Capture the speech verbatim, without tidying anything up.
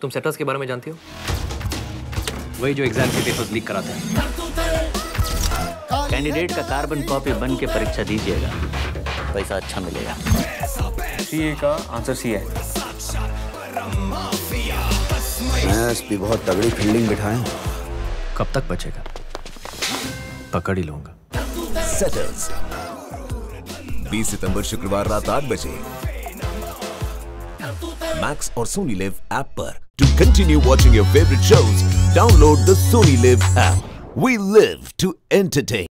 तुम सेटर्स के बारे में जानती हो? वही जो एग्जाम के पेपर्स लीक कराते हैं। कैंडिडेट का कार्बन कॉपी बन के परीक्षा दीजिएगा, पैसा अच्छा मिलेगा। सीए का आंसर सी है। मैं एसपी बहुत तगड़ी फील्डिंग बिठाए। कब तक बचेगा? पकड़ ही लूंगा। सेटर्स बीस सितंबर शुक्रवार रात आठ बजे मैक्स और सोनी लिव ऐप पर। To continue watching your favourite shows download the Sony Liv app. We live to entertain.